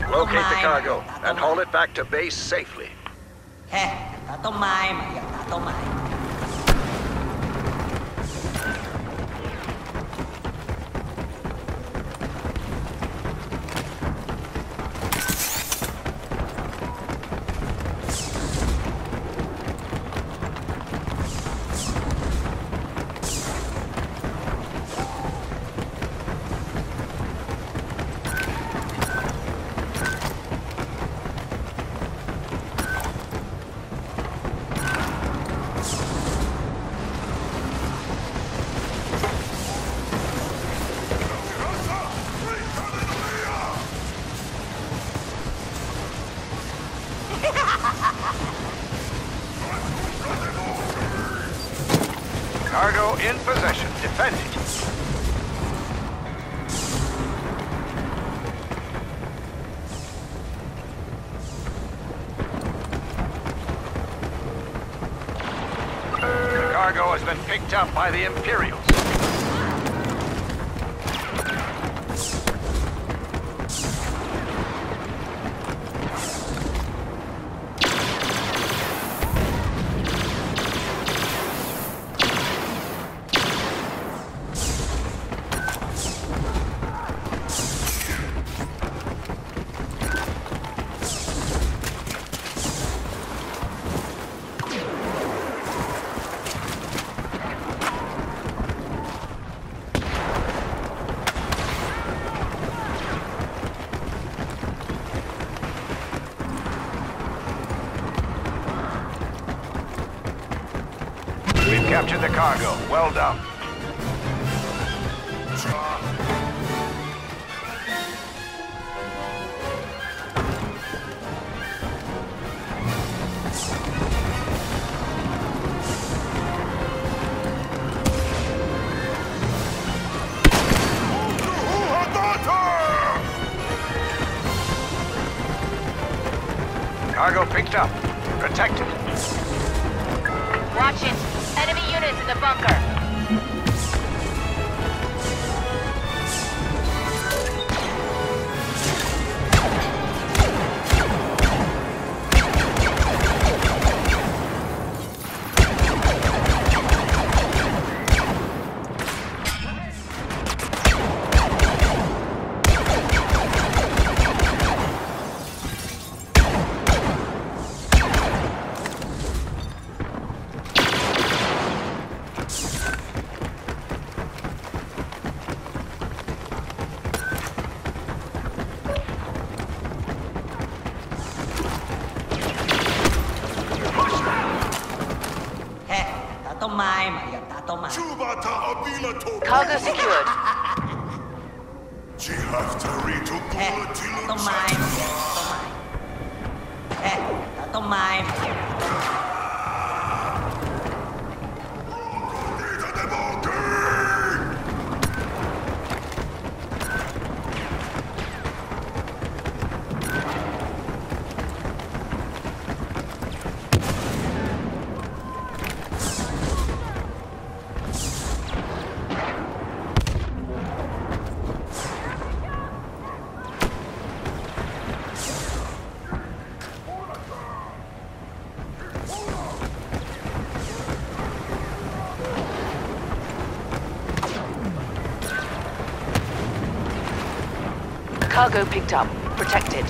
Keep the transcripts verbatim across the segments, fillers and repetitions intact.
Locate the cargo and haul it back to base safely. แค่ตัดต้นไม้มาอยากตัดต้นไม้ Cargo in possession. Defend it. The cargo has been picked up by the Imperials. We've captured the cargo. Well done. Cargo picked up. Protect it. Watch it. Enemy units in the bunker. Cargo secured. Cargo picked up. Protected.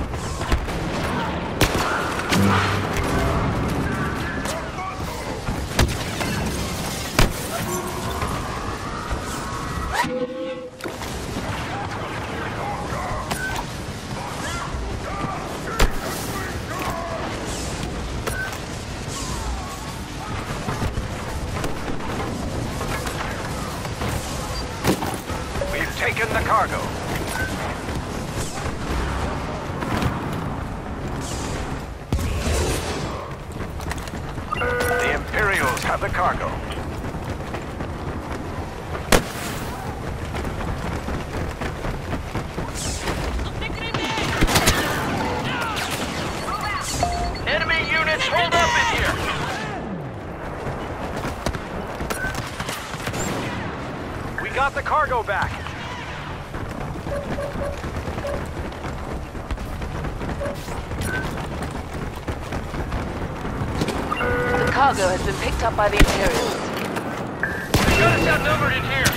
We've taken the cargo. The Imperials have the cargo. Enemy units hold up in here. We got the cargo back. cargo has been picked up by the Imperials. They got us outnumbered in here.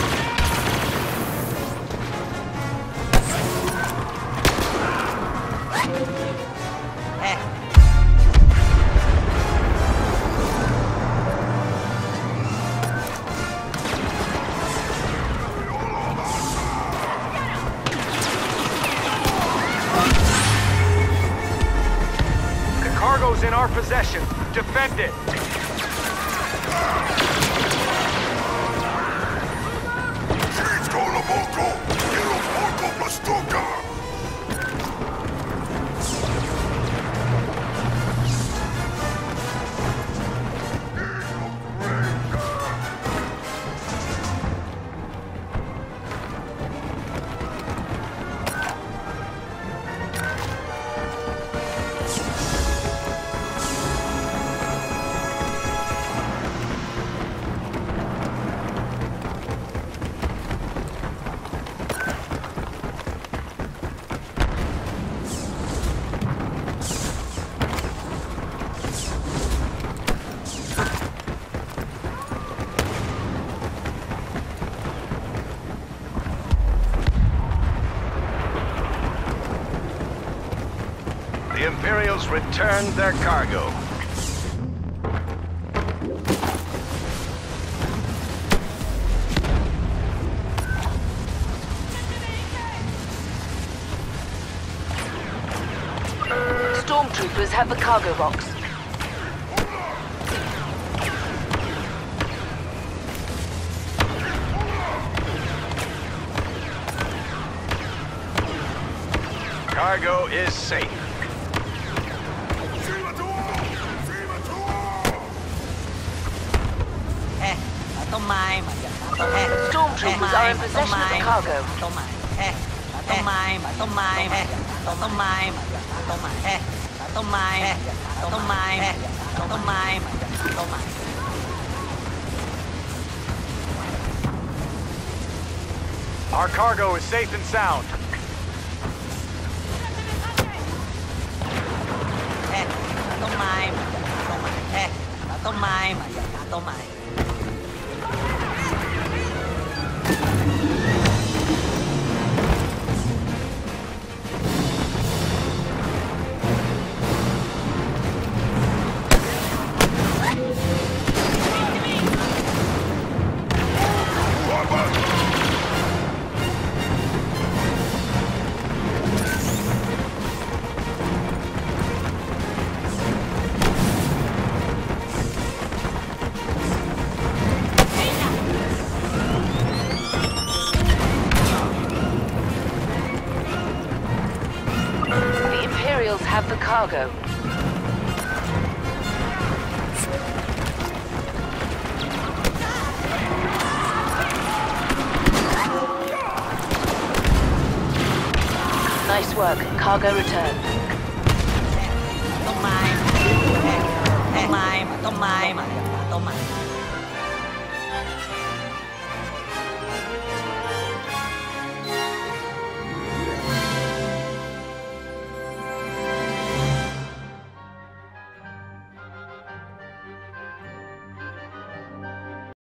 Eh. The cargo's in our possession. Defend it. The Imperials returned their cargo. Stormtroopers have the cargo box. Cargo is safe. Eh, ta tông mai mà giờ ta tông eh. Stormtroopers are in possession of the cargo. Tông mai. Eh, ta tông mai mà tông mai eh. Ta tông mai mà giờ ta tông mai eh. Ta tông mai eh. Ta tông mai eh. Ta tông mai mà giờ ta tông mai. Our cargo is safe and sound. Eh, ta tông mai mà giờ ta tông mai eh. Ta tông mai mà giờ ta tông mai. Have the cargo. Nice work. Cargo returned. Tông mai. Tông mai mà tông mai mà tông mai.